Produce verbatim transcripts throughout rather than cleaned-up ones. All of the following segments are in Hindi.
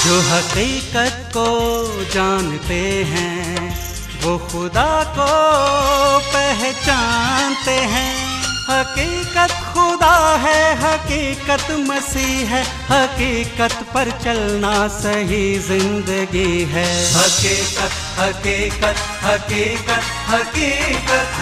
जो हकीकत को जानते हैं वो खुदा को पहचानते हैं। हकीकत खुदा है, हकीकत मसीह है, हकीकत पर चलना सही जिंदगी है। हकीकत हकीकत हकीकत हकीकत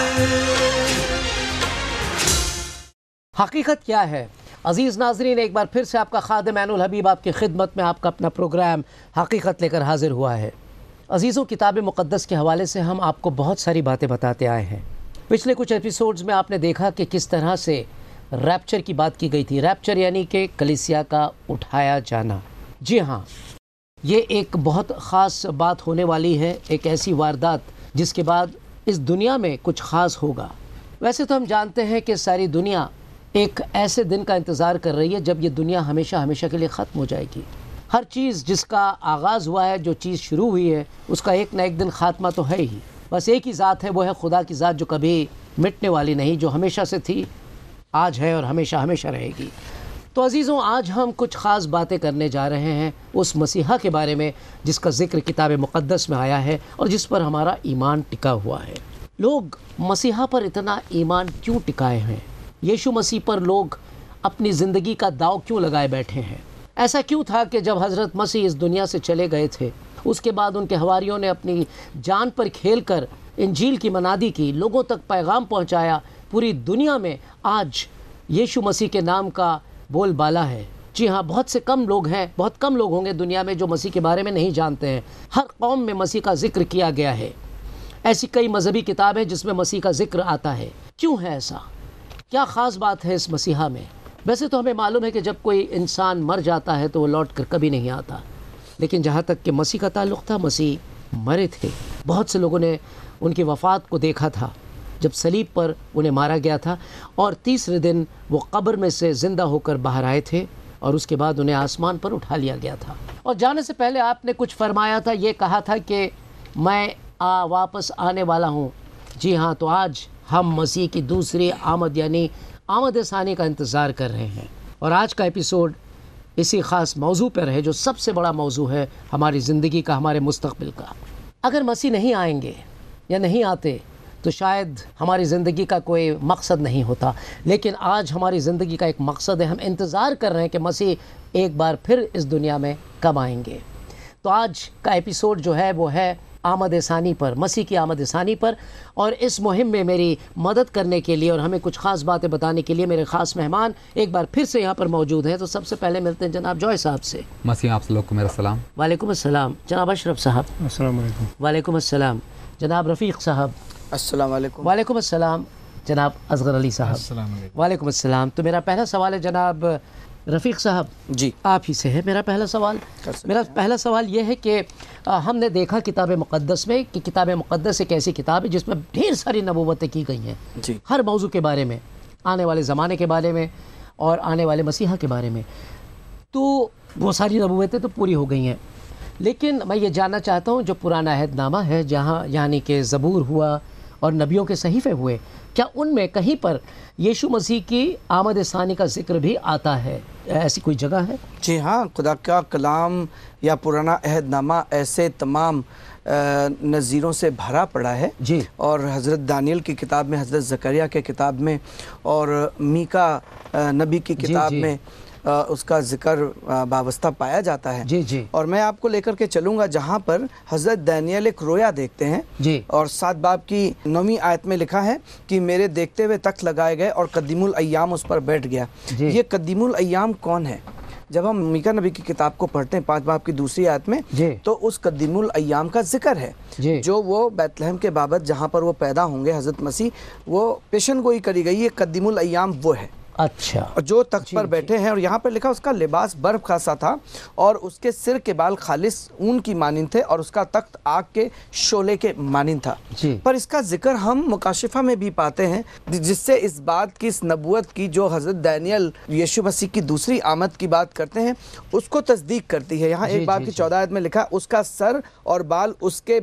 हकीकत क्या है? अज़ीज़ नाज़रीन, एक बार फिर से आपका खादिम ऐनुल हबीब आपकी खिदमत में आपका अपना प्रोग्राम हकीकत लेकर हाजिर हुआ है। अज़ीज़ों, किताब मुक़द्दस के हवाले से हम आपको बहुत सारी बातें बताते आए हैं। पिछले कुछ एपिसोड्स में आपने देखा कि किस तरह से रैप्चर की बात की गई थी। रैप्चर यानी कि कलीसिया का उठाया जाना। जी हाँ, ये एक बहुत ख़ास बात होने वाली है, एक ऐसी वारदात जिसके बाद इस दुनिया में कुछ ख़ास होगा। वैसे तो हम जानते हैं कि सारी दुनिया एक ऐसे दिन का इंतज़ार कर रही है जब ये दुनिया हमेशा हमेशा के लिए ख़त्म हो जाएगी। हर चीज़ जिसका आगाज़ हुआ है, जो चीज़ शुरू हुई है, उसका एक ना एक दिन ख़ात्मा तो है ही। बस एक ही ज़ात है, वो है खुदा की ज़ात, जो कभी मिटने वाली नहीं, जो हमेशा से थी, आज है और हमेशा हमेशा रहेगी। तो अज़ीज़ों, आज हम कुछ ख़ास बातें करने जा रहे हैं उस मसीहा के बारे में जिसका ज़िक्र किताब मुक़द्दस में आया है और जिस पर हमारा ईमान टिका हुआ है। लोग मसीहा पर इतना ईमान क्यों टिकाए हैं? यीशु मसीह पर लोग अपनी ज़िंदगी का दाव क्यों लगाए बैठे हैं? ऐसा क्यों था कि जब हज़रत मसीह इस दुनिया से चले गए थे, उसके बाद उनके हवारियों ने अपनी जान पर खेलकर इंजील की मनादी की, लोगों तक पैगाम पहुंचाया। पूरी दुनिया में आज यीशु मसीह के नाम का बोलबाला है। जी हाँ, बहुत से कम लोग हैं, बहुत कम लोग होंगे दुनिया में जो मसीह के बारे में नहीं जानते हैं। हर कौम में मसीह का जिक्र किया गया है। ऐसी कई मजहबी किताबें जिसमें मसीह का जिक्र आता है। क्यों है ऐसा? क्या ख़ास बात है इस मसीहा में? वैसे तो हमें मालूम है कि जब कोई इंसान मर जाता है तो वो लौट कर कभी नहीं आता, लेकिन जहाँ तक कि मसीह का ताल्लुक़ था, मसीह मरे थे। बहुत से लोगों ने उनकी वफ़ात को देखा था जब सलीब पर उन्हें मारा गया था, और तीसरे दिन वो कब्र में से ज़िंदा होकर बाहर आए थे और उसके बाद उन्हें आसमान पर उठा लिया गया था। और जाने से पहले आपने कुछ फरमाया था, ये कहा था कि मैं आ वापस आने वाला हूँ। जी हाँ, तो आज हम मसीह की दूसरी आमद यानी आमद सानी का इंतज़ार कर रहे हैं। और आज का एपिसोड इसी ख़ास मौजू पर है जो सबसे बड़ा मौजू है हमारी ज़िंदगी का, हमारे मुस्तक़बिल का। अगर मसीह नहीं आएंगे या नहीं आते तो शायद हमारी ज़िंदगी का कोई मकसद नहीं होता, लेकिन आज हमारी ज़िंदगी का एक मकसद है। हम इंतज़ार कर रहे हैं कि मसीह एक बार फिर इस दुनिया में कब आएंगे। तो आज का एपिसोड जो है वो है आमद सानी पर, मसीह की आमद सानी पर। और इस मुहिम में मेरी मदद करने के लिए और हमें कुछ ख़ास बातें बताने के लिए मेरे ख़ास मेहमान एक बार फिर से यहाँ पर मौजूद हैं। तो सबसे पहले मिलते हैं जनाब जॉय साहब से। मसीह आप लोग को मेरा सलाम। वालेकुम अस्सलाम। जनाब अशरफ साहब। अस्सलाम वालेकुम। वालेकुम अस्सलाम। जनाब रफ़ीक़ साहब। अस्सलाम वालेकुम। वालेकुम अस्सलाम। जनाब असगर अली साहब। अस्सलाम वालेकुम। वालेकुम अस्सलाम। तो मेरा पहला सवाल है जनाब रफ़ीक़ साहब, जी आप ही से है मेरा पहला सवाल। मेरा पहला सवाल ये है कि आ, हमने देखा किताब मुक़द्दस में कि किताब मुक़द्दस एक ऐसी किताब है जिसमें ढेर सारी नबूवतें की गई हैं, जी हर मौजू के बारे में, आने वाले ज़माने के बारे में और आने वाले मसीहा के बारे में। तो वो सारी नबूवतें तो पूरी हो गई हैं, लेकिन मैं ये जानना चाहता हूँ जो पुराना अहदनामा है, जहाँ यानी कि ज़बूर हुआ और नबियों के सहीफ़े हुए, क्या उनमें कहीं पर यीशु मसीह की आमद सानी का जिक्र भी आता है? ऐसी कोई जगह है? जी हाँ, खुदा का कलाम या पुराना अहदनामा ऐसे तमाम नज़ीरों से भरा पड़ा है जी। और हज़रत दानियल की किताब में, हज़रत ज़करिया के किताब में और मीका नबी की किताब में आ, उसका जिक्र वाबस्ता पाया जाता है। जी जी। और मैं आपको लेकर के चलूँगा जहाँ पर हज़रत दानियल एक रोया देखते हैं जी। और सात बाब की नौवीं आयत में लिखा है कि मेरे देखते हुए तख्त लगाए गए और कदीमुल अय्याम उस पर बैठ गया। ये कदीमुल अय्याम कौन है? जब हम मीका नबी की किताब को पढ़ते हैं पाँच बाब की दूसरी आयत में, तो उस कदीमुल अय्याम का जिक्र है जो वो बैतलहम के बाबत जहाँ पर वो पैदा होंगे हज़रत मसीह, वो पेशन गोई करी गई। ये कदीमुल अय्याम वो है। अच्छा। जो तख्त पर बैठे हैं, और यहाँ पर लिखा उसका लिबास बर्फ का सा था और उसके सिर के बाल खालिस ऊन की मानिंद थे और उसका तख्त आग के शोले के मानिंद था। पर इसका जिक्र हम मुकाशिफा में भी पाते हैं, जिससे इस बात की, इस नबूवत की जो हज़रत दानियल यीशु मसीह की दूसरी आमद की बात करते हैं उसको तस्दीक करती है। यहाँ एक बाब की चौदह आयत में लिखा, उसका सर और बाल उसके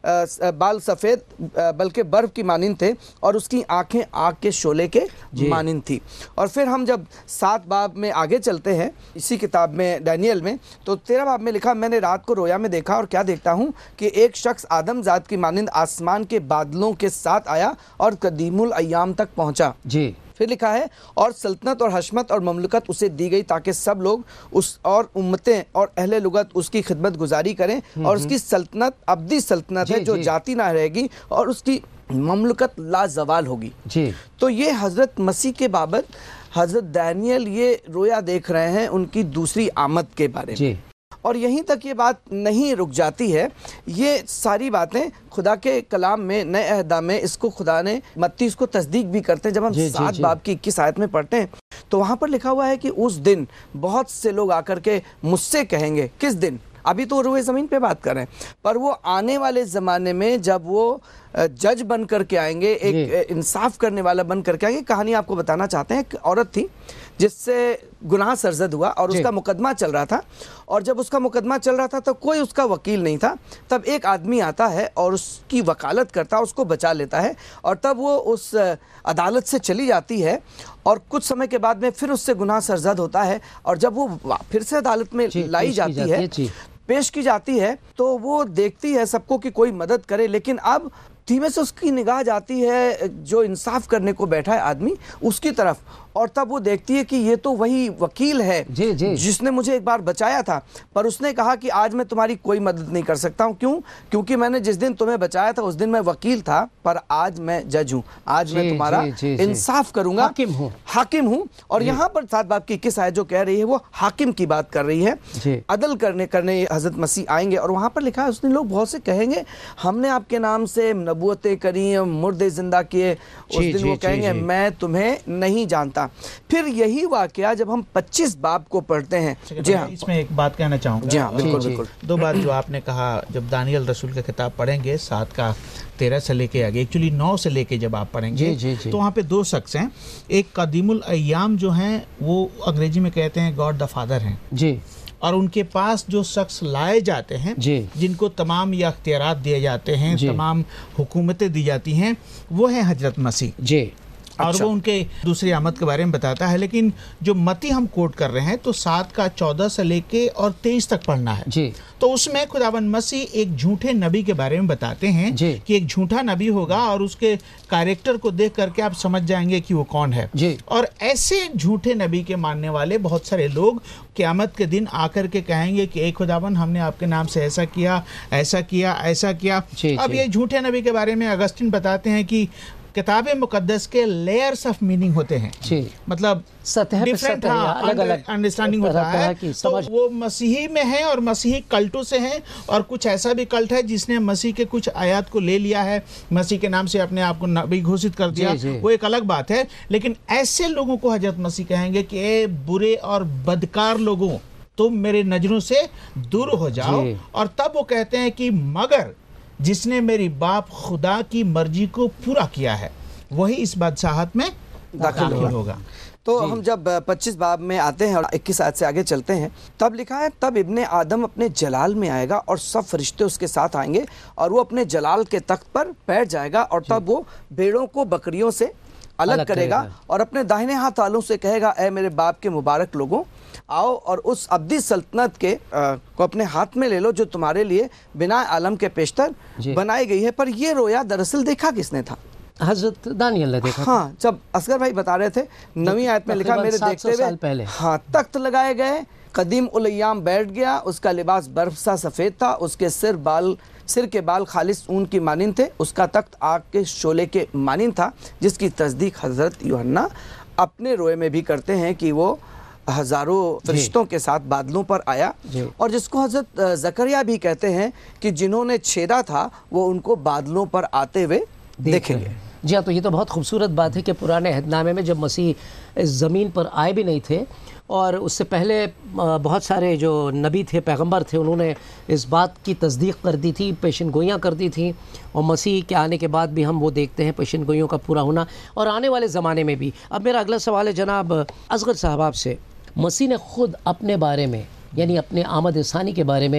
बाल सफ़ेद बल्कि बर्फ़ की मानिंद थे और उसकी आंखें आग के शोले के मानिंद थी। और फिर हम जब सात बाब में आगे चलते हैं इसी किताब में डैनियल में, तो तेरह बाब में लिखा, मैंने रात को रोया में देखा और क्या देखता हूँ कि एक शख्स आदम जात की मानिंद आसमान के बादलों के साथ आया और कदीमुल अय्याम तक पहुँचा। जी। फिर लिखा है, और सल्तनत और हशमत और ममलकत उसे दी गई ताकि सब लोग उस और उम्मतें और अहले लुगत उसकी खिदमत गुजारी करें और उसकी सल्तनत अब्दी सल्तनत है जो जाती ना रहेगी और उसकी ममलकत लाजवाल होगी। जी। तो ये हज़रत मसीह के बाबत हज़रत दानियल ये रोया देख रहे हैं उनकी दूसरी आमद के बारे में। जी। और यहीं तक ये बात नहीं रुक जाती है, ये सारी बातें खुदा के कलाम में नए अहदा में इसको खुदा ने मत्ती इसको तस्दीक भी करते हैं। जब हम सात बाब की इक्कीस आयत में पढ़ते हैं तो वहाँ पर लिखा हुआ है कि उस दिन बहुत से लोग आकर के मुझसे कहेंगे, किस दिन? अभी तो रुए ज़मीन पे बात कर रहे हैं, पर वो आने वाले ज़माने में जब वो जज बन करके आएंगे, एक इंसाफ करने वाला बन करके आएंगे। कहानी आपको बताना चाहते हैं, एक औरत थी जिससे गुनाह सरजद हुआ और उसका मुकदमा चल रहा था, और जब उसका मुकदमा चल रहा था तो कोई उसका वकील नहीं था। तब एक आदमी आता है और उसकी वकालत करता, उसको बचा लेता है, और तब वो उस अदालत से चली जाती है और कुछ समय के बाद में फिर उससे गुनाह सरजद होता है, और जब वो फिर से अदालत में लाई जाती है, पेश की जाती है, तो वो देखती है सबको कि कोई मदद करे, लेकिन अब धीमे से उसकी निगाह जाती है जो इंसाफ करने को बैठा है आदमी उसकी तरफ, और तब वो देखती है कि ये तो वही वकील है जी, जी। जिसने मुझे एक बार बचाया था, पर उसने कहा कि आज मैं तुम्हारी कोई मदद नहीं कर सकता हूँ। क्यों? क्योंकि मैंने जिस दिन तुम्हें बचाया था उस दिन मैं वकील था, पर आज मैं जज हूँ, आज मैं तुम्हारा इंसाफ करूंगा, हाकिम हूँ हाकिम हूँ और यहाँ पर सात बाब की इक्कीस आयत जो कह रही है वो हाकिम की बात कर रही है। अदल करने करने हजरत मसीह आएंगे, और वहाँ पर लिखा है उस दिन लोग बहुत से कहेंगे, हमने आपके नाम से नबूवतें करी, मुर्दे जिंदा किए। उस दिन वो कहेंगे, मैं तुम्हें नहीं जानता। फिर यही वाकया जब हम पच्चीस बाब को पढ़ते हैं। जी हाँ, इसमें एक बात कहना चाहूँगा। जी हाँ, बिल्कुल बिल्कुल। दो बात जो आपने कहा, जब दानियल रसूल का किताब पढ़ेंगे सात का तेरह से लेके आगे, एक्चुअली नौ से लेके जब आप पढ़ेंगे, जी, जी, जी। तो वहाँ पे दो शख्स हैं। एक कदीमुल अय्याम जो हैं वो अंग्रेजी में कहते हैं गॉड द फादर हैं जी, और उनके पास जो शख्स लाए जाते हैं, जिनको तमाम ये अख्तियारात दिए जाते हैं, तमाम हुकूमतें दी जाती हैं, वो है हजरत मसीह जी। और अच्छा। वो उनके दूसरी आमद के बारे में बताता है। लेकिन जो मती हम कोट कर रहे हैं तो सात का चौदह से लेके और तेईस तक पढ़ना है जी। तो उसमें खुदावंद मसीह एक झूठे नबी के बारे में बताते हैं कि एक झूठा नबी होगा और उसके कैरेक्टर को देख करके आप समझ जाएंगे कि वो कौन है जी। और ऐसे झूठे नबी के मानने वाले बहुत सारे लोग क़यामत के दिन आकर के कहेंगे कि ए खुदावन, हमने आपके नाम से ऐसा किया, ऐसा किया, ऐसा किया। अब ये झूठे नबी के बारे में अगस्टिन बताते हैं कि किताब मुकद्दस के लेयर्स ऑफ मीनिंग होते हैं जी। मतलब सतह पे सतह अलग अलग अंडरस्टैंडिंग होता है। तो वो मसीही में है और मसीही कल्टों से हैं, और कुछ ऐसा भी कल्ट है जिसने मसीह के कुछ आयत को ले लिया है, मसीह के नाम से अपने आप को नबी घोषित कर दिया, वो एक अलग बात है। लेकिन ऐसे लोगों को हजरत मसीह कहेंगे कि ए बुरे और बदकार लोगों, तुम मेरे नजरों से दूर हो जाओ। और तब वो कहते हैं कि मगर जिसने मेरी बाप खुदा की मर्जी को पूरा किया है वही इस बादशाहत में दाखिल होगा। तो हम जब पच्चीस बाब में आते हैं और इक्कीस आयत से आगे चलते हैं, तब लिखा है, तब इब्ने आदम अपने जलाल में आएगा और सब फरिश्ते उसके साथ आएंगे और वो अपने जलाल के तख्त पर बैठ जाएगा, और तब वो भेड़ों को बकरियों से अलग, अलग करेगा, करेगा और अपने दाहिने हाथ वालों से कहेगा, ए मेरे बाप के मुबारक लोगों, आओ और उस अब्दी सल्तनत के आ, को अपने हाथ में ले लो जो तुम्हारे लिए बिना आलम के पेशतर बनाई गई है। पर ये रोया दरअसल देखा किसने था? हजरत दानियल ने देखा। हाँ, जब असगर भाई बता रहे थे, नवी आयत में लिखा, मेरे देखते हुए पहले हाँ तख्त लगाए गए, कदीम उल अय्याम बैठ गया, उसका लिबास बर्फ सा सफ़ेद था, उसके सिर बाल सिर के बाल खालिस ऊन की मानिंद थे, उसका तख्त आग के शोले के मानिंद था, जिसकी तस्दीक हजरत यूहन्ना अपने रोए में भी करते हैं कि वो हजारों फरिश्तों के साथ बादलों पर आया, और जिसको हजरत जकरिया भी कहते हैं कि जिन्होंने छेदा था वो उनको बादलों पर आते हुए देखेंगे। जी हाँ, तो ये तो बहुत खूबसूरत बात है कि पुराने अहदनामे में जब मसीह इस ज़मीन पर आए भी नहीं थे और उससे पहले बहुत सारे जो नबी थे, पैगंबर थे, उन्होंने इस बात की तस्दीक कर दी थी, पेशन गोइयाँ कर दी थी, और मसीह के आने के बाद भी हम वो देखते हैं पेशन गोइयों का पूरा होना, और आने वाले ज़माने में भी। अब मेरा अगला सवाल है जनाब असगर साहब आपसे, मसीह ने ख़ुद अपने बारे में, यानी अपने आमद सानी के बारे में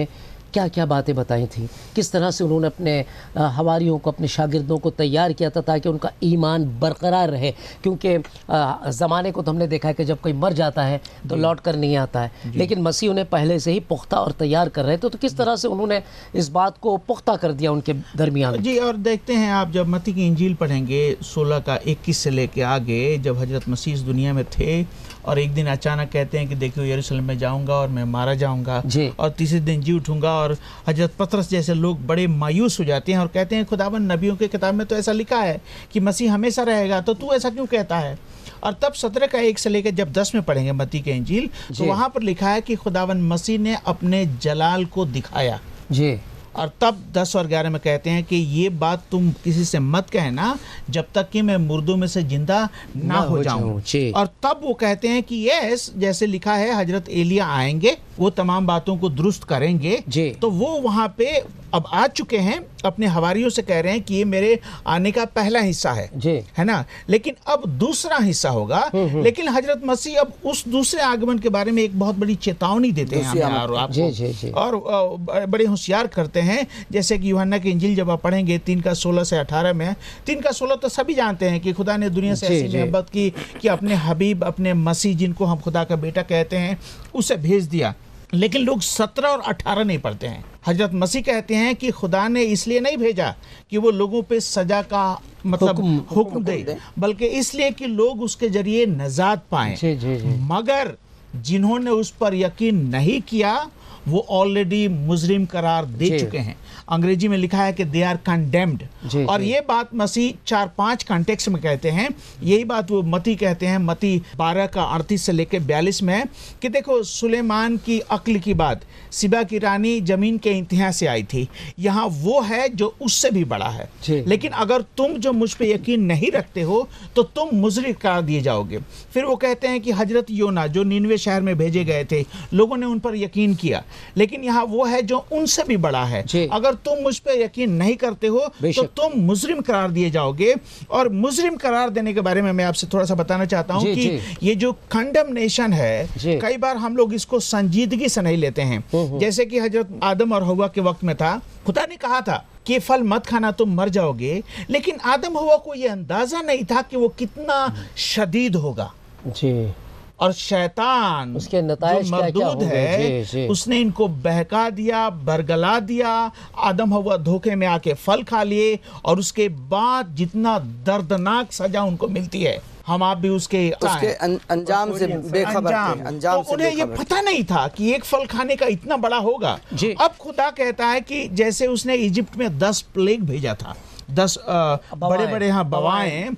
क्या क्या बातें बताई थी, किस तरह से उन्होंने अपने हवारियों को, अपने शागिर्दों को तैयार किया था ताकि उनका ईमान बरकरार रहे, क्योंकि ज़माने को तो हमने देखा है कि जब कोई मर जाता है तो लौट कर नहीं आता है, लेकिन मसीह उन्हें पहले से ही पुख्ता और तैयार कर रहे थे। तो किस तरह से उन्होंने इस बात को पुख्ता कर दिया उनके दरमियान? जी, और देखते हैं आप जब मत्ती की इंजील पढ़ेंगे सोलह का इक्कीस से लेके आगे, जब हजरत मसीह इस दुनिया में थे और एक दिन अचानक कहते हैं कि देखो यरूशलेम में जाऊंगा और मैं मारा जाऊंगा और तीसरे दिन जी उठूंगा, और हजरत पतरस जैसे लोग बड़े मायूस हो जाते हैं और कहते हैं खुदावन नबियों के किताब में तो ऐसा लिखा है कि मसीह हमेशा रहेगा, तो तू ऐसा क्यों कहता है? और तब सत्रह का एक से लेकर जब दस में पढ़ेंगे मत्ती के इंजील, तो वहां पर लिखा है कि खुदावन मसीह ने अपने जलाल को दिखाया जी। और तब दस और ग्यारह में कहते हैं कि ये बात तुम किसी से मत कहना जब तक कि मैं मुर्दों में से जिंदा ना, ना हो जाऊं। और तब वो कहते हैं कि यस, जैसे लिखा है हजरत एलिया आएंगे, वो तमाम बातों को दुरुस्त करेंगे। तो वो वहां पे अब आ चुके हैं, अपने हवारियों से कह रहे हैं कि ये मेरे आने का पहला हिस्सा है जी, है ना, लेकिन अब दूसरा हिस्सा होगा। लेकिन हजरत मसीह अब उस दूसरे आगमन के बारे में एक बहुत बड़ी चेतावनी देते हैं और आपको जी, जी, जी। और बड़े होशियार करते हैं, जैसे कि यूहन्ना की इंजील जब आप पढ़ेंगे तीन का सोलह से अठारह में, तीन का सोलह तो सभी जानते हैं कि खुदा ने दुनिया से ऐसी मोहब्बत की कि अपने हबीब, अपने मसीह, जिनको हम खुदा का बेटा कहते हैं, उसे भेज दिया। लेकिन लोग सत्रह और अठारह नहीं पढ़ते हैं। हजरत मसीह कहते हैं कि खुदा ने इसलिए नहीं भेजा कि वो लोगों पे सजा का मतलब हुक्म दे, बल्कि इसलिए कि लोग उसके जरिए नजात पाएं। जी, जी, जी। मगर जिन्होंने उस पर यकीन नहीं किया वो ऑलरेडी मुजरिम करार दे चुके हैं। अंग्रेजी में लिखा है कि दे आर कंडेम्ड। और ये बात मसीह चार पांच कॉन्टेक्स्ट में कहते हैं। यही बात वो मती कहते हैं, मती बारह का अड़तीस से लेकर बयालीस में, कि देखो सुलेमान की अक्ल की बात, सिबा की रानी जमीन के इंतहा से आई थी, यहाँ वो है जो उससे भी बड़ा है। लेकिन अगर तुम जो मुझ पे यकीन नहीं रखते हो तो तुम मुजरिम करार दिए जाओगे। फिर वो कहते हैं कि हजरत योना जो निनवे शहर में भेजे गए थे, लोगों ने उन पर यकीन किया, लेकिन यहाँ वो है जो उनसे भी बड़ा है। अगर तुम मुझ पे यकीन नहीं करते हो तो तुम मुजरिम करार दिए जाओगे। और मुजरिम करार देने के बारे में मैं आपसे थोड़ा सा बताना चाहता हूँ कि जी। ये जो कंडेमनेशन है, कई बार हम लोग इसको संजीदगी से नहीं लेते हैं। जैसे कि हजरत आदम और हव्वा के वक्त में था, खुदा ने कहा था कि फल मत खाना तुम मर जाओगे, लेकिन आदम हव्वा को यह अंदाजा नहीं था कि वो कितना शदीद होगा जी। और शैतान उसके नताइज जो मरदूद है जी, जी। उसने इनको बहका दिया, बरगला दिया, आदम हव्वा धोखे में आके फल खा लिए, और उसके बाद जितना दर्दनाक सजा उनको मिलती है, हम आप भी उसके उसके अंजाम से बेखबर थे। अंजाम तो उन्हें ये पता नहीं था कि एक फल खाने का इतना बड़ा होगा। अब खुदा कहता है कि जैसे उसने इजिप्ट में दस प्लेग भेजा था, दस बड़े बड़े हाँ बवाएं,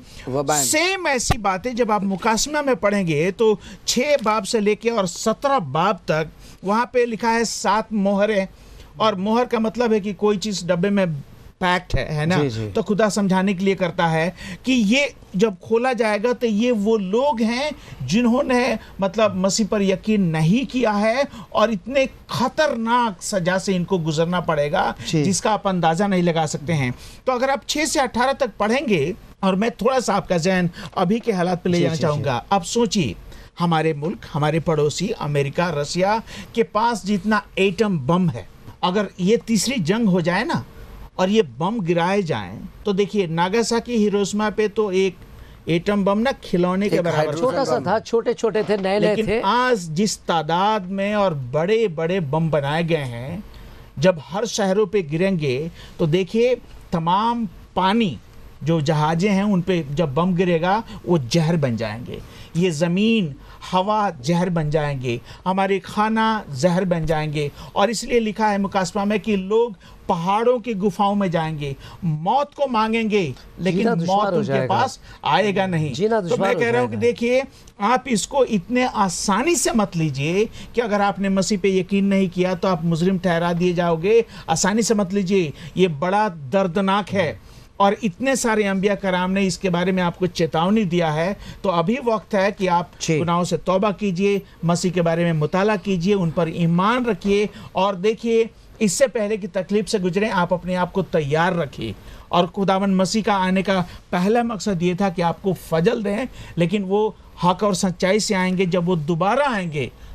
सेम ऐसी बातें जब आप मुकासमा में पढ़ेंगे तो छह बाब से लेके और सत्रह बाब तक वहां पे लिखा है सात मोहरें। और मोहर का मतलब है कि कोई चीज डब्बे में पैक्ट है, है ना। जी, जी। तो खुदा समझाने के लिए करता है कि ये जब खोला जाएगा तो ये वो लोग हैं जिन्होंने मतलब मसीह पर यकीन नहीं किया है, और इतने खतरनाक सजा से इनको गुजरना पड़ेगा जिसका आप अंदाजा नहीं लगा सकते हैं। तो अगर आप छह से अठारह तक पढ़ेंगे, और मैं थोड़ा सा आपका ज़हन अभी के हालात पे ले जाना चाहूंगा। आप सोचिए, हमारे मुल्क, हमारे पड़ोसी अमेरिका, रसिया के पास जितना एटम बम है, अगर ये तीसरी जंग हो जाए ना और ये बम गिराए जाएं, तो देखिए नागासाकी, हिरोशिमा पे तो एक एटम बम ना खिलौने के बराबर छोटा सा था, छोटे छोटे थे, नए नए थे। आज जिस तादाद में और बड़े बड़े बम बनाए गए हैं, जब हर शहरों पे गिरेंगे तो देखिए तमाम पानी जो जहाजें हैं उन पे जब बम गिरेगा वो जहर बन जाएंगे, ये ज़मीन हवा जहर बन जाएंगे, हमारे खाना जहर बन जाएंगे। और इसलिए लिखा है मुकासमा में कि लोग पहाड़ों की गुफाओं में जाएंगे, मौत को मांगेंगे, लेकिन मौत उनके पास आएगा नहीं। तो मैं कह रहा हूं कि देखिए, आप इसको इतने आसानी से मत लीजिए कि अगर आपने मसीह पे यकीन नहीं किया तो आप मुजरिम ठहरा दिए जाओगे। आसानी से मत लीजिए, ये बड़ा दर्दनाक है। और इतने सारे अंबिया कराम ने इसके बारे में आपको चेतावनी दिया है। तो अभी वक्त है कि आप गुनाहों से तौबा कीजिए, मसीह के बारे में मुताला कीजिए, उन पर ईमान रखिए, और देखिए इससे पहले कि तकलीफ से गुजरें आप अपने आप को तैयार रखिए। और खुदावन मसीह का आने का पहला मकसद ये था कि आपको फजल दें, लेकिन वो हक और सच्चाई से आएंगे। जब वो दोबारा आएंगे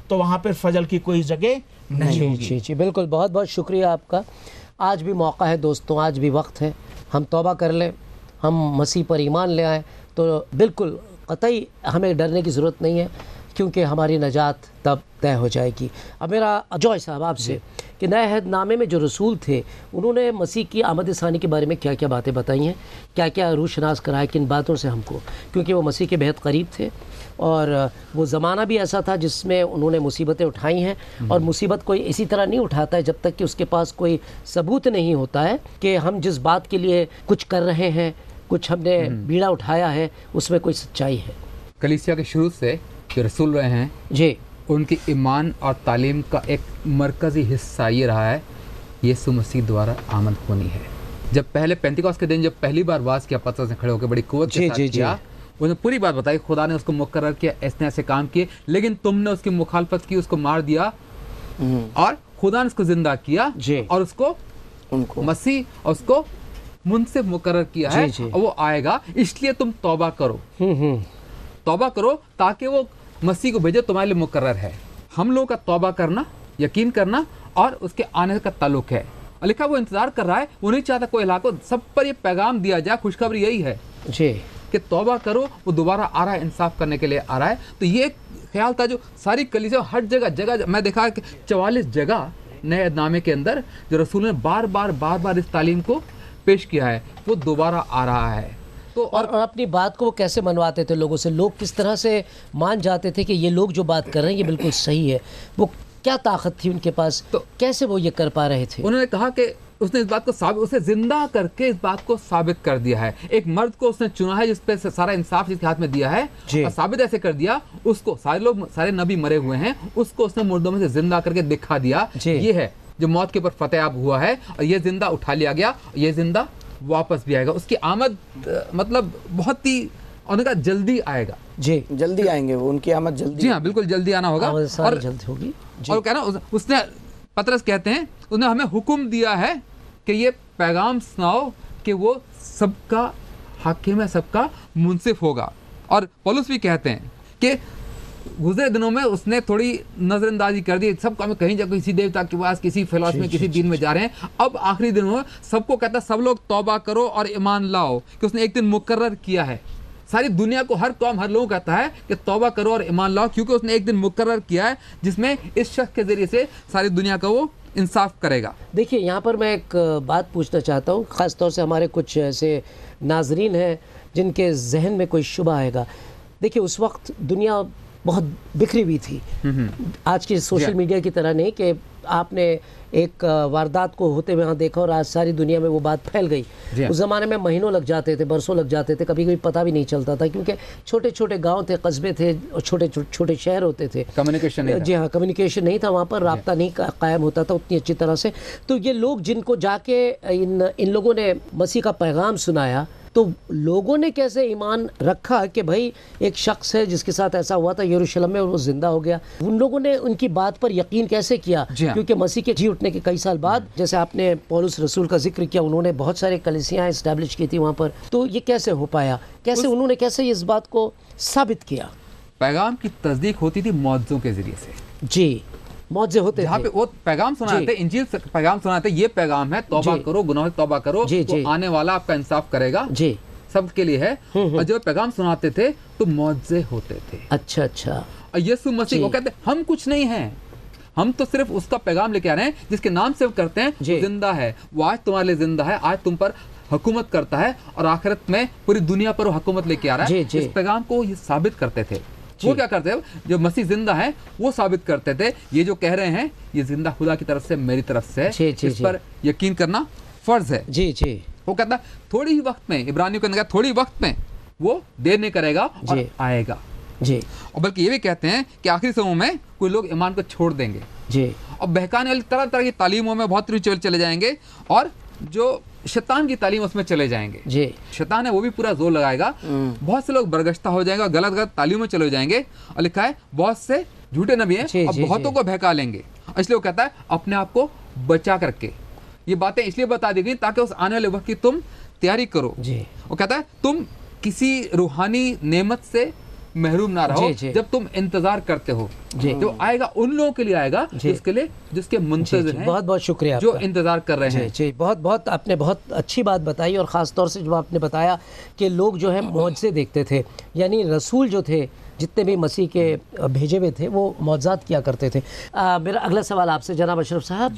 तो वहाँ पर फजल की कोई जगह नहीं होगी। जी जी बिल्कुल, बहुत बहुत शुक्रिया आपका। आज भी मौका है दोस्तों, आज भी वक्त है, हम तौबा कर लें, हम मसीह पर ईमान ले आएँ, तो बिल्कुल कतई हमें डरने की ज़रूरत नहीं है, क्योंकि हमारी नजात तब तय हो जाएगी। अब मेरा अजॉय साहब आपसे कि नए अहदनामे में जो रसूल थे उन्होंने मसीह की आमद सानी के बारे में क्या क्या बातें बताई हैं, क्या क्या रूशनास कराया किन बातों से हमको, क्योंकि वो मसीह के बेहद करीब थे और वो ज़माना भी ऐसा था जिसमें उन्होंने मुसीबतें उठाई हैं, और मुसीबत कोई इसी तरह नहीं उठाता है जब तक कि उसके पास कोई सबूत नहीं होता है कि हम जिस बात के लिए कुछ कर रहे हैं, कुछ हमने बीड़ा उठाया है, उसमें कोई सच्चाई है। कलीसिया के शुरू से जो रसूल रहे हैं जी, उनकी ईमान और तालीम का एक मरकज़ी हिस्सा ये रहा है यीशु मसीह द्वारा आमद होनी है। जब पहले पेंतिकोस्त के दिन जब पहली बार वाज किया, पतरस ने खड़े होकर बड़ी कुव्वत के साथ किया, उन्होंने पूरी बात बताई, खुदा ने उसको मुकर्रर किया, ऐसे ऐसे काम किए, लेकिन तुमने उसकी मुखालफत की, उसको मार दिया, और खुदा ने उसको जिंदा किया और उसको उनको मसीह और उसको मुनसिफ मुकर्रर किया है और वो आएगा, इसलिए तुम तौबा करो, तौबा करो ताकि वो मसीह को भेजे, तुम्हारे लिए मुकर्रर है। हम लोगों का तौबा करना, यकीन करना और उसके आने का ताल्लुक है। और लिखा वो इंतजार कर रहा है, वो नहीं चाहता कोई इलाकों सब पर ये पैगाम दिया जाए, खुशखबरी यही है जी कि तौबा करो, वो दोबारा आ रहा है, इंसाफ करने के लिए आ रहा है। तो ये एक ख्याल था जो सारी कलीसिया हर जगह जगह मैं देखा कि चवालीस जगह नए अहदनामे के अंदर जो रसूल ने बार बार बार बार इस तालीम को पेश किया है, वो दोबारा आ रहा है। तो और, और अपनी बात को वो कैसे मनवाते थे लोगों से, लोग किस तरह से मान जाते थे कि ये लोग जो बात कर रहे हैं ये बिल्कुल सही है, वो क्या ताकत थी उनके पास, तो कैसे वो ये कर पा रहे थे? उन्होंने कहा कि उसने इस बात को साबित, उसे जिंदा करके इस बात को साबित कर दिया है। एक मर्द को उसने चुना है जिस पे सारा इंसाफ जिसके हाथ में दिया है, और साबित ऐसे कर दिया, उसको सारे लोग, सारे नबी मरे हुए हैं, उसको उसने मुर्दों में से जिंदा करके दिखा दिया। ये है जो मौत के ऊपर फतेह हुआ है, और ये जिंदा उठा लिया गया, ये जिंदा वापस भी आएगा। उसकी आमद मतलब बहुत ही, उन्होंने कहा जल्दी आएगा, जी जल्दी आएंगे वो, उनकी आमद जल्दी, जी हाँ बिल्कुल जल्दी आना होगा और जल्दी होगी। और कह रहा उसने, पतरस कहते हैं, उसने हमें हुक्म दिया है कि ये पैगाम सुनाओ कि वो सबका हाकिम है, सबका मुंसिफ होगा। और पौलुस भी कहते हैं कि गुजरे दिनों में उसने थोड़ी नजरअंदाजी कर दी, सबको हमें कहीं जाकर किसी देवता के पास, किसी फिलॉसफी में, किसी दीन में जा रहे हैं। अब आखिरी दिनों में सबको कहता है सब लोग तौबा करो और ईमान लाओ, कि उसने एक दिन मुकर्रर किया है। सारी दुनिया को, हर कौम, हर लोग कहता है कि तौबा करो और ईमान लाओ, क्योंकि उसने एक दिन मुकर्रर किया है जिसमें इस शख्स के जरिए से सारी दुनिया का वो इंसाफ करेगा। देखिए यहाँ पर मैं एक बात पूछना चाहता हूँ, ख़ास तौर से हमारे कुछ ऐसे नाजरीन हैं जिनके जहन में कोई शुबा आएगा। देखिए उस वक्त दुनिया बहुत बिखरी हुई थी, आज की सोशल मीडिया की तरह नहीं कि आपने एक वारदात को होते हुए यहाँ देखा और आज सारी दुनिया में वो बात फैल गई। उस ज़माने में महीनों लग जाते थे, बरसों लग जाते थे, कभी कभी पता भी नहीं चलता था, क्योंकि छोटे छोटे गांव थे, कस्बे थे और छोटे छोटे शहर होते थे, कम्युनिकेशन नहीं था। जी हाँ, कम्युनिकेशन नहीं था वहाँ पर, राब्ता नहीं कायम होता था उतनी अच्छी तरह से। तो ये लोग जिनको जाके इन इन लोगों ने मसीह का पैगाम सुनाया, तो लोगों ने कैसे ईमान रखा कि भाई एक शख्स है जिसके साथ ऐसा हुआ था यरूशलेम में और वो जिंदा हो गया। उन लोगों ने उनकी बात पर यकीन कैसे किया? क्योंकि मसीह के जी उठने के कई साल बाद, जैसे आपने पौलुस रसूल का जिक्र किया, उन्होंने बहुत सारे कलीसियां एस्टैब्लिश की थी वहाँ पर, तो ये कैसे हो पाया, कैसे उन्होंने कैसे इस बात को साबित किया? पैगाम की तस्दीक होती थी मौजज़ों के जरिए से। जी, मौजे होते जहाँ पे वो पैगाम सुनाते, इंजील पैगाम सुनाते, ये पैगाम है तौबा करो, गुनाह तौबा करो, तो आने वाला आपका इंसाफ करेगा, जी सबके लिए है। और जब पैगाम सुनाते थे तो मौजे होते थे। अच्छा अच्छा। और यीशु मसीह को कहते हम कुछ नहीं हैं, हम तो सिर्फ उसका पैगाम लेके आ रहे हैं जिसके नाम से वो करते हैं, जिंदा है, वो आज तुम्हारे लिए जिंदा है, आज तुम पर हुकूमत करता है और आखिरत में पूरी दुनिया पर हुकूमत लेके आ रहा है। इस पैगाम को ये साबित करते थे। वो क्या करते हैं, जो मसीह जिंदा है वो साबित करते थे, ये जो कह रहे हैं ये जिंदा खुदा की तरफ से, मेरी तरफ से, जी, जी, इस पर यकीन करना फर्ज है। जी जी। वो कहता है थोड़ी ही वक्त में, इब्रानियों के अंदर थोड़ी वक्त में वो देर नहीं करेगा और आएगा। जी। और बल्कि ये भी कहते हैं कि आखिरी समय में कोई लोग ईमान को छोड़ देंगे, जी, और बहकाने वाली तरह तरह की तालीमों में बहुत चले जाएंगे, और जो शैतान की तालीम उसमें चले जाएंगे। जी, शैतान है वो भी पूरा जोर लगाएगा, बहुत से लोग बरगश्ता हो जाएंगे, गलत गलत तालीम में चले जाएंगे। और लिखा है बहुत से झूठे नबी हैं और बहुतों को बहका लेंगे। इसलिए वो कहता है अपने आप को बचा करके, ये बातें इसलिए बता दी गई ताकि उस आने वाले वक्त की तुम तैयारी करो। जी। वो कहता है तुम किसी रूहानी नेमत से महरूम ना रहो। जी, जी। जब तुम इंतजार करते हो, जी। जो आएगा उन लोगों के लिए आएगा जिसके लिए जिसके मुंतज़िर हैं, बहुत बहुत शुक्रिया जो आपका। इंतजार कर रहे हैं। जी जी, बहुत बहुत आपने बहुत अच्छी बात बताई, और ख़ास तौर से जब आपने बताया कि लोग जो है मौजज़े देखते थे, यानी रसूल जो थे जितने भी मसीह के भेजे हुए थे वो मौजज़ात किया करते थे। आ, मेरा अगला सवाल आपसे जनाब अशरफ साहब,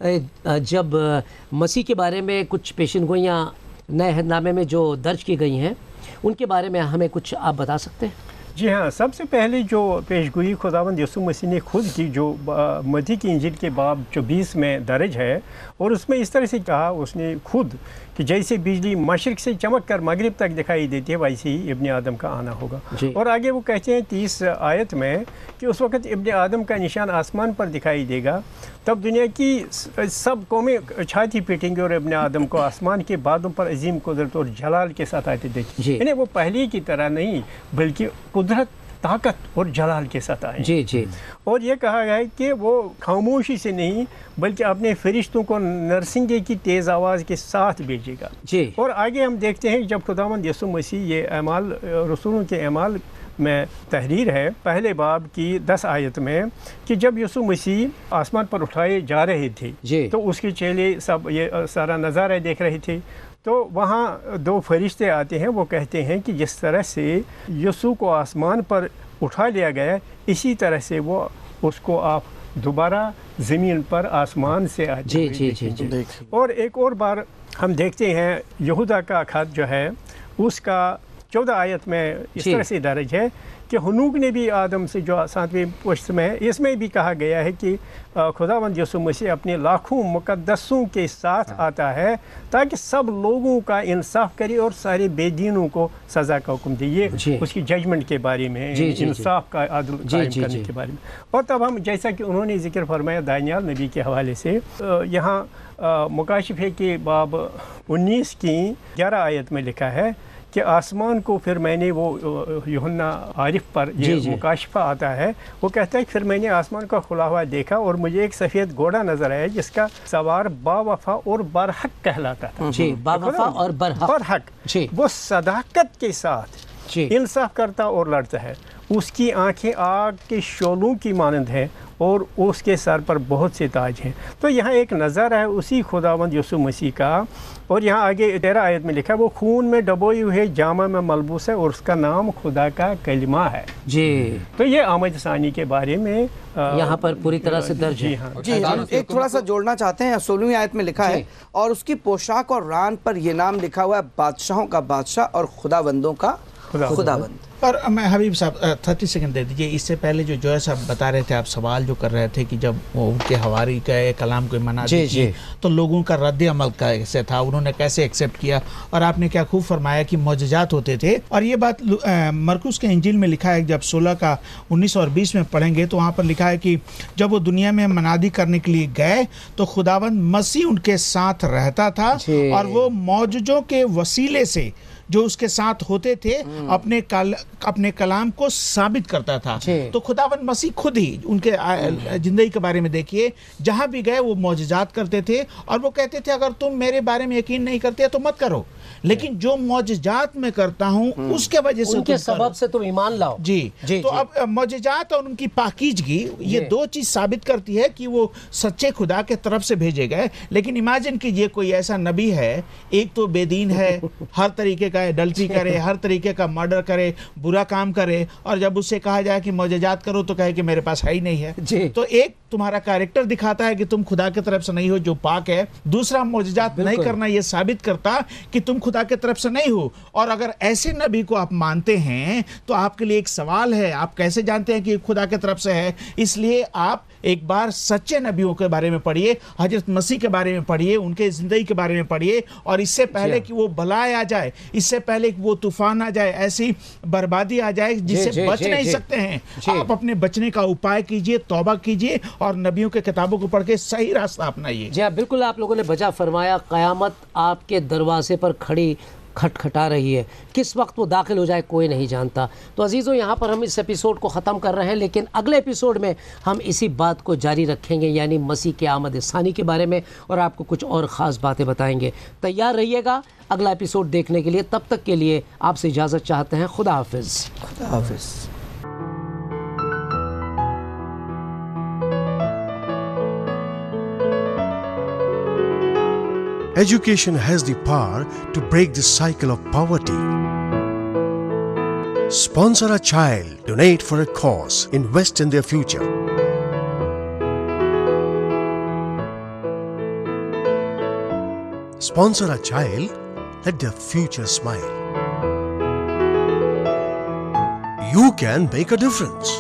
जब मसीह के बारे में कुछ पेशन गोइयाँ नए अहदनामे में जो दर्ज की गई हैं उनके बारे में हमें कुछ आप बता सकते हैं? जी हाँ, सबसे पहले जो पेशगोई खुदावंद यीशु मसीह ने खुद की, जो मत्ती की इंजील के बाब चौबीस में दर्ज है, और उसमें इस तरह से कहा उसने खुद कि जैसे बिजली मशरिक से चमक कर मगरिब तक दिखाई देती है वैसे ही इब्ने आदम का आना होगा। और आगे वो कहते हैं तीस आयत में कि उस वक़्त इब्ने आदम का निशान आसमान पर दिखाई देगा, तब दुनिया की सब कौमें छाती पीटेंगे और इब्ने आदम को आसमान के बादों पर अजीम कुदरत और जलाल के साथ आते देखें। यानी वो पहले की तरह नहीं बल्कि कुदरत, ताकत और जलाल के साथ आए। जी जी। और ये कहा गया है कि वो खामोशी से नहीं बल्कि अपने फरिश्तों को नरसिंगे की तेज़ आवाज़ के साथ भेजेगा। जी। और आगे हम देखते हैं जब खुदावंद यीशु मसीह, ये अमाल रसूलों के अमाल में तहरीर है पहले बाब की दस आयत में, कि जब यीशु मसीह आसमान पर उठाए जा रहे थे तो उसके चेले सब ये सारा नज़ारा देख रहे थे। तो वहाँ दो फरिश्ते आते हैं, वो कहते हैं कि जिस तरह से यीशु को आसमान पर उठा लिया गया इसी तरह से वो उसको आप दोबारा ज़मीन पर आसमान से आते जी, जी, जी, जी। और एक और बार हम देखते हैं यहूदा का खत जो है उसका चौदह आयत में इस तरह से दर्ज है कि हुनूक ने भी आदम से जो सातवें पुश्त में, इसमें भी कहा गया है कि खुदावंद यीशु मसीह अपने लाखों मुकद्दसों के साथ आता है ताकि सब लोगों का इंसाफ करे और सारे बेदीनों को सज़ा का हुक्म दे। ये उसकी जजमेंट के बारे में, इंसाफ का आदल कायम करने के बारे में। और तब हम, जैसा कि उन्होंने जिक्र फरमाया दानियाल नबी के हवाले से, यहाँ मुकाशिफे के बाब उन्नीस की ग्यारह आयत में लिखा है कि आसमान को फिर मैंने, वो यूहन्ना आरिफ पर ये मुकाशफा आता है, वो कहता है फिर मैंने आसमान का खुला हुआ देखा और मुझे एक सफ़ेद घोड़ा नजर आया जिसका सवार बावफा और बरहक कहलाता था। जी, बावफा और बरहक। बरहक जी, वो सदाकत के साथ इंसाफ करता और लड़ता है। उसकी आंखें आग के शोलों की मानंद हैं और उसके सर पर बहुत से ताज हैं। तो यहाँ एक नज़र है उसी खुदावंद यीशु मसीह का। और यहाँ आगे तेरह आयत में लिखा है वो खून में डबोई हुए जामा में मलबूस है और उसका नाम खुदा का कलिमा है। जी। तो ये आमद सानी के बारे में यहाँ पर पूरी तरह से दर्ज है। हाँ जी, हम एक थोड़ा सा जोड़ना चाहते हैं। सोलहवीं आयत में लिखा है और उसकी पोशाक और रान पर यह नाम लिखा हुआ है, बादशाहों का बादशाह और खुदाबंदों का खुदाबंद। और मैं हबीब साहब थर्टी सेकंड दे दीजिए। इससे पहले जो जोया साहब बता रहे थे, आप सवाल जो कर रहे थे कि जब वो उनके हवारी का कलाम को मना दी तो लोगों का रद्द अमल कैसे था, उन्होंने कैसे एक्सेप्ट किया, और आपने क्या खूब फरमाया कि मौजज़ात होते थे। और ये बात मरकुस के इंजील में लिखा है, जब सोलह का उन्नीस और बीस में पढ़ेंगे तो वहाँ पर लिखा है कि जब वो दुनिया में मनादी करने के लिए गए तो खुदावंद मसीह उनके साथ रहता था और वो मौजज़ों के वसीले से जो उसके साथ होते थे अपने कल, अपने कलाम को साबित करता था। तो खुदावंद मसीह खुद ही उनके जिंदगी के बारे में देखिए, जहां भी गए वो मौजज़ात करते थे और वो कहते थे अगर तुम मेरे बारे में यकीन नहीं करते तो मत करो, लेकिन जो मौजज़ात मैं करता हूं उसके वजह से, उनके सबब से तुम ईमान लाओ। जी, जी तो जी। अब मौजज़ात और उनकी पाकीज़गी ये दो चीज साबित करती है कि वो सच्चे खुदा के तरफ से भेजे गए। लेकिन इमेजिन कीजिए कोई ऐसा नबी है, एक तो बेदीन है, हर तरीके का एडल्ट्री करे, हर तरीके का मर्डर करे, बुरा काम करे, और जब उससे कहा जाए कि मौजज़ात करो तो कहे कि मेरे पास है ही नहीं है। तो एक तुम्हारा कैरेक्टर दिखाता है कि तुम खुदा की तरफ से नहीं हो जो पाक है, दूसरा मौजज़ात नहीं करना ये साबित करता कि तुम खुदा की तरफ से नहीं हो। और अगर ऐसे नबी को आप मानते हैं तो आपके लिए एक सवाल है, आप कैसे जानते हैं कि खुदा की तरफ से है? इसलिए आप एक बार सच्चे नबियों के बारे में पढ़िए, हजरत मसीह के बारे में पढ़िए, उनके जिंदगी के बारे में पढ़िए, और इससे पहले कि वो बलाए आ जाए, इससे पहले कि वो तूफान आ जाए, ऐसी बर्बादी आ जाए जिससे बच नहीं सकते हैं, आप अपने बचने का उपाय कीजिए, तौबा कीजिए और नबियों के किताबों को पढ़ के सही रास्ता अपनाइए। जी हाँ, बिल्कुल आप लोगों ने बजा फरमाया। क़यामत आपके दरवाजे पर खड़ी खटखटा रही है, किस वक्त वो दाखिल हो जाए कोई नहीं जानता। तो अजीज़ों, यहाँ पर हम इस एपिसोड को ख़त्म कर रहे हैं, लेकिन अगले एपिसोड में हम इसी बात को जारी रखेंगे, यानी मसीह के आमद सानी के बारे में, और आपको कुछ और ख़ास बातें बताएंगे। तैयार रहिएगा अगला एपिसोड देखने के लिए। तब तक के लिए आपसे इजाज़त चाहते हैं। खुदा हाफिज़। खुदा हाफिज़। Education has the power to break the cycle of poverty. Sponsor a child, donate for a cause, invest in their future. Sponsor a child, let their future smile. You can make a difference.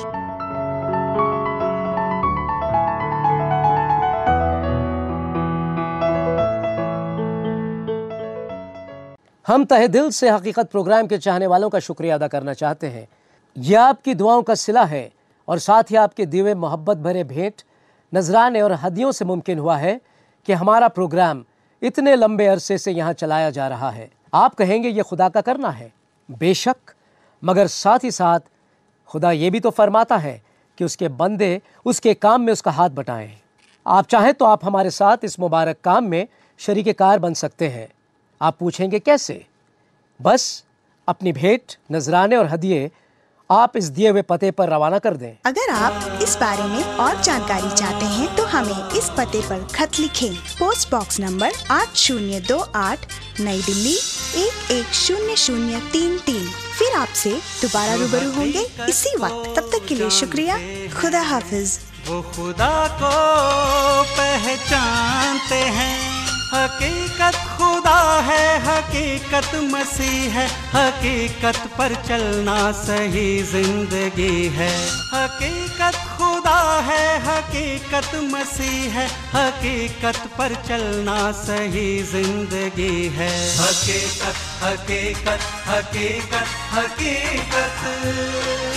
हम तहे दिल से हकीकत प्रोग्राम के चाहने वालों का शुक्रिया अदा करना चाहते हैं। यह आपकी दुआओं का सिला है और साथ ही आपके दिए मोहब्बत भरे भेंट, नजराने और हदियों से मुमकिन हुआ है कि हमारा प्रोग्राम इतने लंबे अरसे से यहाँ चलाया जा रहा है। आप कहेंगे ये खुदा का करना है, बेशक, मगर साथ ही साथ खुदा ये भी तो फरमाता है कि उसके बंदे उसके काम में उसका हाथ बटाएं। आप चाहें तो आप हमारे साथ इस मुबारक काम में शरीके कार बन सकते हैं। आप पूछेंगे कैसे? बस अपनी भेंट, नजराने और हदिये आप इस दिए हुए पते पर रवाना कर दें। अगर आप इस बारे में और जानकारी चाहते हैं तो हमें इस पते पर खत लिखें। पोस्ट बॉक्स नंबर आठ शून्य दो आठ, नई दिल्ली एक एक शून्य शून्य तीन तीन। फिर आपसे दोबारा रूबरू होंगे इसी वक्त। तब तक के लिए शुक्रिया। खुदा हाफिज। वो खुदा को पहचानते हैं, हकीकत खुदा है, हकीकत मसीह है, हकीकत पर चलना सही जिंदगी है। हकीकत खुदा है, हकीकत मसीह है, हकीकत पर चलना सही जिंदगी है। हकीकत हकीकत हकीकत हकीकत